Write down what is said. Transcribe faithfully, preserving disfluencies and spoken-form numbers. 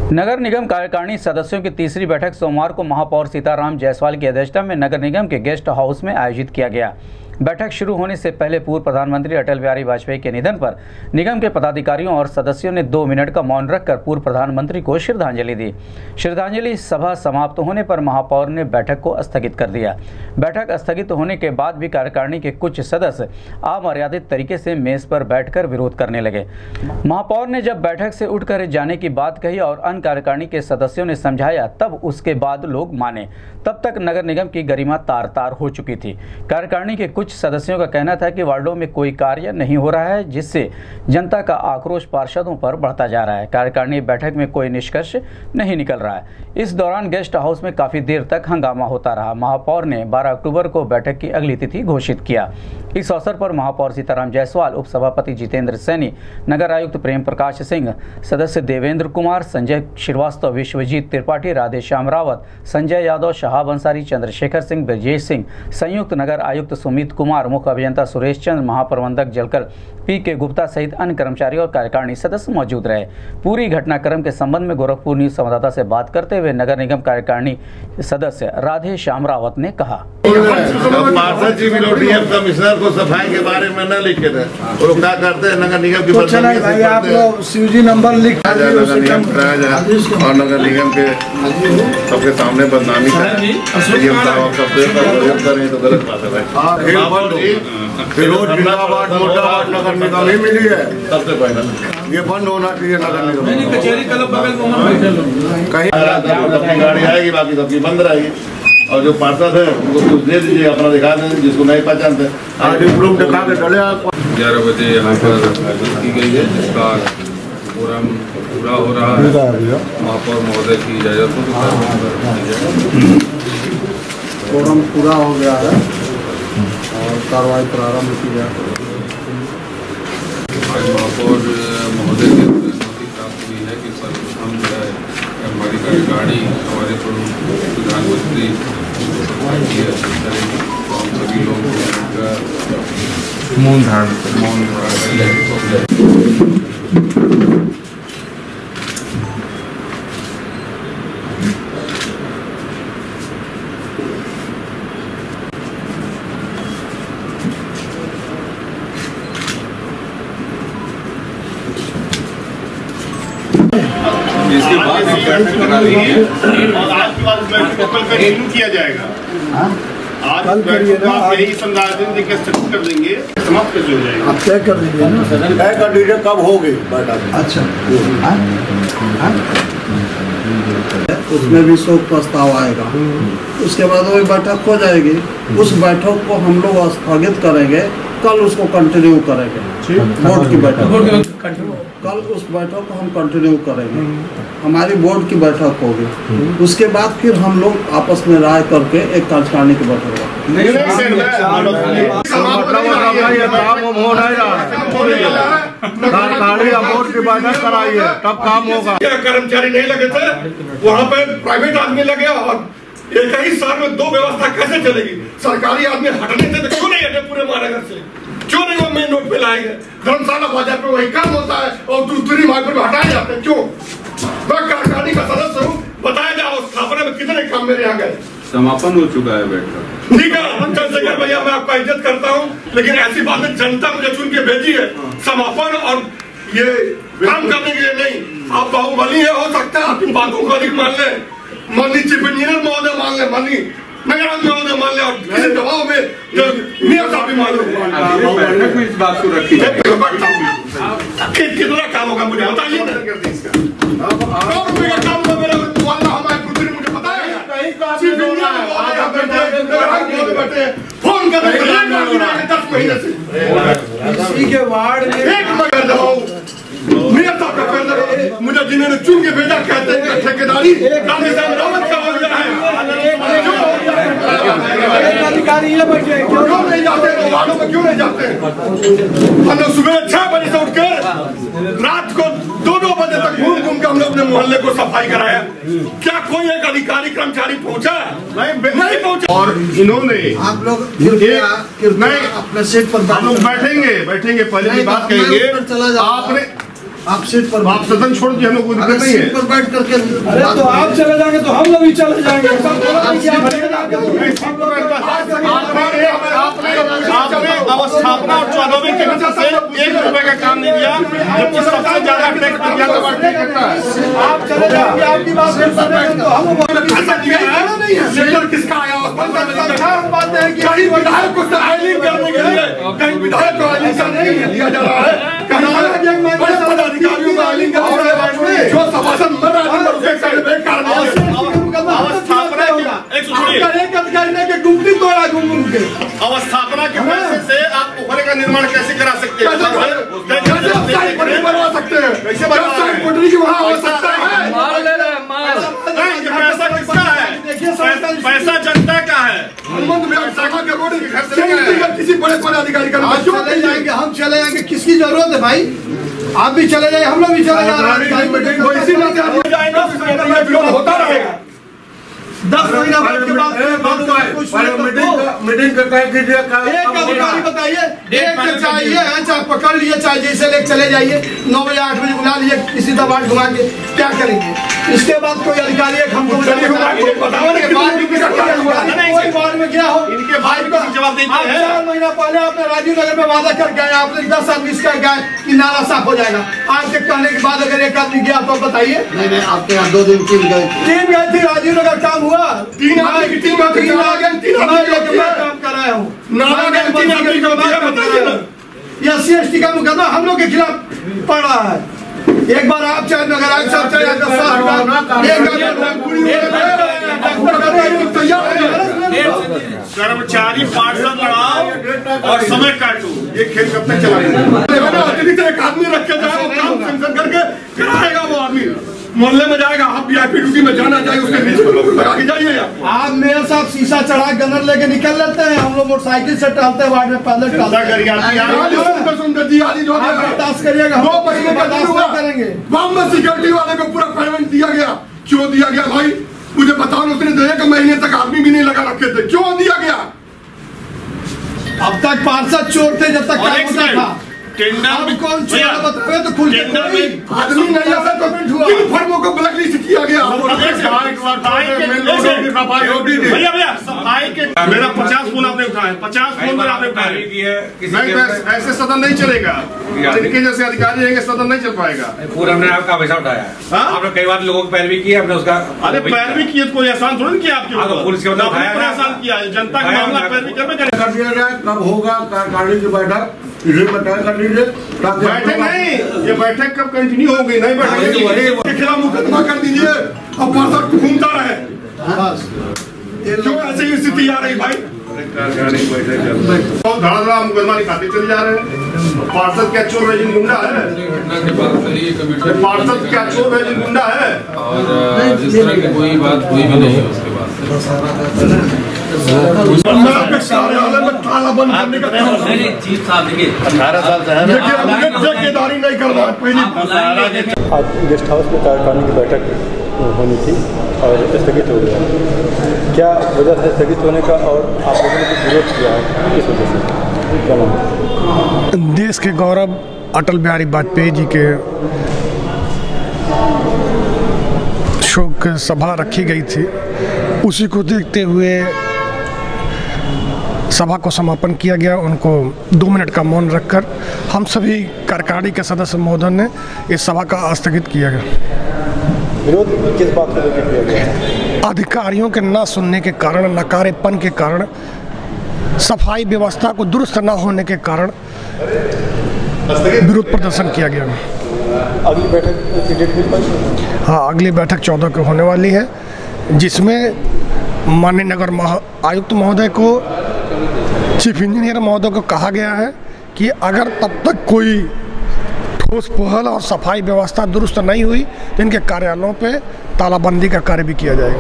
नगर निगम कार्यकारिणी सदस्यों की तीसरी बैठक सोमवार को महापौर सीताराम जायसवाल की अध्यक्षता में नगर निगम के गेस्ट हाउस में आयोजित किया गया। बैठक शुरू होने से पहले पूर्व प्रधानमंत्री अटल बिहारी वाजपेयी के निधन पर निगम के पदाधिकारियों और सदस्यों ने दो मिनट का मौन रखकर पूर्व प्रधानमंत्री को श्रद्धांजलि दी। श्रद्धांजलि सभा समाप्त होने पर महापौर ने बैठक को स्थगित कर दिया। बैठक स्थगित होने के बाद भी कार्यकारिणी के कुछ सदस्य अमर्यादित तरीके से मेज पर बैठकर विरोध करने लगे। महापौर ने जब बैठक से उठकर जाने की बात कही और अन्य कार्यकारिणी के सदस्यों ने समझाया, तब उसके बाद लोग माने। तब तक नगर निगम की गरिमा तार तार हो चुकी थी। कार्यकारिणी के कुछ सदस्यों का कहना था कि वार्डों में कोई कार्य नहीं हो रहा है, जिससे जनता का आक्रोश पार्षदों पर बढ़ता जा रहा है। कार्यकारिणी बैठक में कोई निष्कर्ष नहीं निकल रहा है। इस दौरान गेस्ट हाउस में काफी देर तक हंगामा होता रहा। महापौर ने बारह अक्टूबर को बैठक की अगली तिथि घोषित किया। इस अवसर पर महापौर सीताराम जायसवाल, उप सभापति जितेंद्र सैनी, नगर आयुक्त प्रेम प्रकाश सिंह, सदस्य देवेंद्र कुमार, संजय श्रीवास्तव, विश्वजीत त्रिपाठी, राधेश्याम रावत, संजय यादव, शहाब अंसारी, चंद्रशेखर सिंह, ब्रजेश सिंह, संयुक्त नगर आयुक्त सुमित कुमार, मुख्य अभियंता सुरेश चंद्र, महाप्रबंधक जलकर पी के गुप्ता सहित अन्य कर्मचारी और कार्यकारिणी सदस्य मौजूद रहे। पूरी घटनाक्रम के संबंध में गोरखपुर न्यूज संवाददाता से बात करते हुए नगर निगम कार्यकारिणी सदस्य राधेश्याम रावत ने कहा, पार्षद जी भी डीएम कमिश्नर को सफाई के बारे में न लिखे थे, वो क्या करते हैं नगर निगम की भाई आप लोग सीजी नंबर लिख नगर निगम कराया जाए और नगर निगम के सबके सामने बदनामी करें तो गलत बात है भाई। फिरोज जिंदाबाद, मुर्दाबाद नगर निगम ही मिली है। सबसे पहले ये बंद होना चाहिए नगर निगम। कचहरी क्लब बगल में कहीं अपनी गाड़ी आएगी, बाकी सबकी बंद रहेगी। और जो पार्षद है उनको कुछ दे दीजिए, अपना दिखा दें, जिसको नहीं पहचानते आज प्रूफ दिखा के चले। ग्यारह बजे यहाँ पर की गई है, जिसका फोरम पूरा हो रहा है। महापौर महोदय की इजाजत हो तो फोरम पूरा हो गया है और कार्रवाई प्रारंभ की जाए। आज महापौर महोदय की अनुमति प्राप्त हुई है कि सर्वप्रथम जो है हमारी कार्यकारिणी हमारे प्रधानमंत्री करेंगे, तो हम सभी लोग मौन धारण मौन धारण इसके बाद करा रही है और आज के बाद बैठक को कल कंटिन्यू किया जाएगा। आज बैठक को आप यही संदान देके स्थगित कर देंगे, समाप्त कैसे हो जाएगा? आप तय कर दीजिए ना, तय कर दीजिए कब होगी बैठक। अच्छा, उसमें भी शोक प्रस्ताव आएगा, उसके बाद वही बैठक हो जाएगी। उस बैठक को हम लोग स्थगित करेंगे, कल उसको कंटिन्यू करेंगे। बोर्ड की बैठक कल उस बैठक को हम कंटिन्यू करेंगे। हमारी बोर्ड की बैठक होगी, उसके बाद फिर हम लोग आपस में राय करके एक कार्यकारिणी की बैठक बोर्ड की बैठक कराइए, तब काम होगा। कर्मचारी नहीं लगे थे, वहाँ पे प्राइवेट आदमी लगे और एक ही साल में दो व्यवस्था कैसे चलेगी? सरकारी आदमी हटने थे तो क्यों नहीं हटे पूरे महानगर से? क्यों नहीं वो मेन रोड पे लाएंगे? धर्मशाला बाजार पे वही काम होता है और दूसरी मार्ग पे हटाए जाते हैं, क्यों? मैं कार्यकारिणी का सदस्य हूँ, बताया जाओ स्थापना में कितने काम मेरे यहाँ गए। समापन हो चुका है बैठक। ठीक है चंद्रशेखर भैया, मैं आपका इज्जत करता हूँ, लेकिन ऐसी बातें जनता मुझे चुन के भेजी है। समापन और ये काम करने के लिए नहीं। आप बाहुबली है, हो सकता है आप इन बातों को अधिक मान ले, माननीय चीफ इंजीनियर महोदय मान ले, माननीय नगर महोदय मान ले, और किसी दबाव में जो नियत आप भी मान लो। बैठक में इस बात को रखी है कितना काम होगा मुझे बताइए ना। सौ रुपये का काम होगा मेरा, हमारे पुत्री मुझे बताया फोन कर दस महीने से इसी के वार्ड में एक मगर दबाओ नियत आपका पहले मुझे जिन्होंने चुन के भेजा कहते हैं ठेकेदारी रावत का हो गया है। अधिकारी ये बैठे क्यों नहीं जाते वार्डों में, क्यों नहीं जाते? हम लोग सुबह छह बजे से उठकर रात को दो दो बजे तक घूम घूम के हम लोग अपने मोहल्ले को सफाई कराया। क्या कोई एक अधिकारी कर्मचारी पहुंचा? नहीं पहुंचा। और इन्होंने आप लोग नहीं अपने सीट पर हम लोग बैठेंगे बैठेंगे पहले की बात कहेंगे। आपने आप सीट पर आप सदन छोड़ दिए, हम लोग अगर सीट पर बैठ करके अरे तो आप चले जाएंगे तो हम लोग भी चले जाएंगे। आपने अवस्थापना और चौदहवीं के वजह से एक रुपए का काम नहीं दिया, जबकि सबसे ज्यादा टैक्स दिया तो बढ़ती करता है। आप चले जाएंगे, आपकी बात तो हम ऐसा किया है, सेंटर किसका आया? बात है कि कहीं विधायक को आइलिंग करने के लिए कहीं विधायक को आइलिंग करने दिया जा रहा है, कहीं बड़े पदाधिकारियों को आइलिंग करने जो सभासद मर रहा है उसे बेकार अवस्थापना एक अधिकारी ने के गुमटी तोड़ा घूम के अवस्थापना के पैसे से आप पोखरे का निर्माण कैसे करा सकते हैं? कैसे बनवा सकते हैं? कैसे पटरी की वहाँ आवश्यकता है? मार ले रहे हैं मार। पैसा किसका है? पैसा जनता का है। किसी बड़े पदाधिकारी का हम चले जाएंगे, हम चले जाएंगे, किसकी जरूरत है भाई? आप भी चले जाइए, हम लोग भी चले जाएंगे, होता रहेगा। दस महीना बाद के बाद मीटिंग करता है कि एक अधिकारी बताइए, एक चाहिए है, चाहे पकड़ लिए चाहे जैसे लेके चले जाइए, नौ बजे आठ बजे बुला लिए, किसी दबाव घुमा के क्या करेंगे? इसके बाद कोई अधिकारी एक हमको बाद में गया हो, इनके भाई को जवाब देते हैं। चार महीना पहले आपने राजीव नगर में वादा कर गए, आपने दस आदमी इसका गए कि नाला साफ हो जाएगा। आज के कहने के बाद अगर एक आदमी गया तो बताइए। नहीं नहीं आपके यहाँ दो दिन तीन गए तीन गए थे, राजीव नगर काम हुआ, तीन आदमी की टीम आती है, तीन आदमी मैं काम कर रहा हूँ। नाला के तीन आदमी को बताइए ना। एस सी एस टी का मुकदमा हम लोग के खिलाफ पड़ रहा है। एक बार आप चाहे नगर आयुक्त साहब चाहे कर्मचारी पार्षद लड़ाओ और समय काटो, ये खेल कब तक चलाएगा? अतिरिक्त एक आदमी रख के जाए, वो काम सेंशन करके कराएगा, वो आदमी मोहल्ले में जाएगा, आप वीआईपी ड्यूटी में जाना चाहिए, उसके नीचे लोग लगा के जाइए। आप मेरे साथ शीशा चढ़ा गनर लेके निकल लेते हैं, हम लोग मोटरसाइकिल से टहलते हैं, वार्ड में पैदल बर्दाश्त करिएगा, दो महीने बर्दाश्त करेंगे। बॉम्बे सिक्योरिटी वाले को पूरा पेमेंट दिया गया, क्यों दिया गया भाई? मुझे बताओ, उसने एक महीने तक आदमी भी नहीं लगा रखे थे, क्यों दिया गया? अब तक पार्षद चोर थे जब तक काम होता था। टेंडर कौन चोर बताए तो खुल टेंडर में आदमी नहीं आता तो किन फर्मों को ब्लैक लिस्ट किया गया? भैया भैया सफाई के मेरा पचास फोन आपने उठाए, पचास फोन में आपने उठाए। ऐसे सदन नहीं चलेगा, इनके जैसे अधिकारी रहेंगे सदन नहीं चल पाएगा। पूरा हमने आपका पैसा उठाया है, आपने कई बार लोगों की पैरवी की, हमने उसका अरे पैरवी किए तो कोई आसान थोड़ी किया आपके, पुलिस के आसान किया है, जनता का मामला पैरवी करने कर दिया जाए। कब होगा कार्यकारिणी की बैठक इसे बताया कर लीजिए। बैठक नहीं, ये बैठक कब कंटिन्यू हो गई? नहीं बैठक के खिलाफ मुकदमा कर दीजिए और पार्षद घूमता रहे। क्यों ऐसी स्थिति आ रही भाई? धड़ा धड़ा मुकदमा निकालते चले जा रहे हैं। पार्षद क्या चोर रेजिन गुंडा है? पार्षद क्या चोर रेजिन गुंडा है? और इस तरह की कोई बात हुई भी नहीं है उसके बाद कार्यालय में ताला बंद करने का चीफ साहब देखिए अठारह साल से है, ठेकेदारी नहीं करना है पहली। आज गेस्ट हाउस में कार्यकारिणी की बैठक होनी थी और स्थगित हो गया, क्या वजह है स्थगित होने का और आप लोगों ने कुछ विरोध किया है, किस वजह से? क्या नाम? देश के गौरव अटल बिहारी वाजपेयी जी के शोक सभा रखी गई थी, उसी को देखते हुए सभा को समापन किया गया। उनको दो मिनट का मौन रखकर हम सभी कार्यकारिणी के सदस्य महोदय ने इस सभा का स्थगित किया गया। विरोध किस बात को लेकर किया गया? अधिकारियों के न सुनने के कारण, नकारेपन के कारण, सफाई व्यवस्था को दुरुस्त न होने के कारण विरोध प्रदर्शन किया गया। अगली बैठक की डेट मिल पाई? हाँ, अगली बैठक चौदह को होने वाली है, जिसमें माननीय नगर आयुक्त महोदय को, चीफ इंजीनियर महोदय को कहा गया है कि अगर तब तक कोई ठोस पहल और सफाई व्यवस्था दुरुस्त नहीं हुई तो इनके कार्यालयों पे तालाबंदी का कार्य भी किया जाएगा।